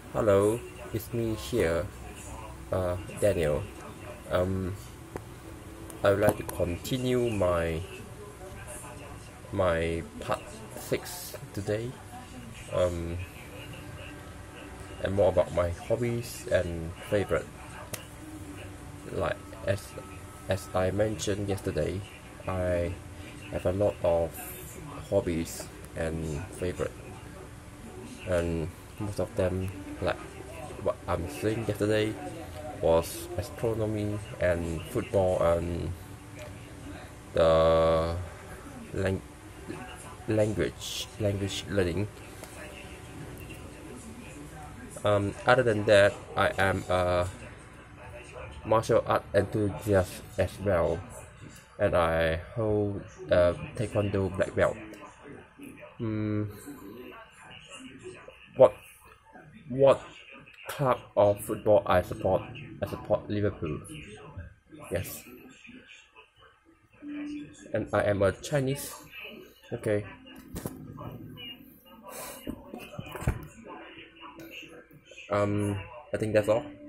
Hello, it's me here, Daniel. Um, I would like to continue my part six today, and more about my hobbies and favorite. Like as as I mentioned yesterday, I have a lot of hobbies and favorite, and most of them, like what I'm saying yesterday, was astronomy and football and the lang- language learning. Other than that, I am a martial art enthusiast as well, and I hold a taekwondo black belt. What what club of football I support? I support Liverpool. Yes, and I am a Chinese. Okay. I think that's all.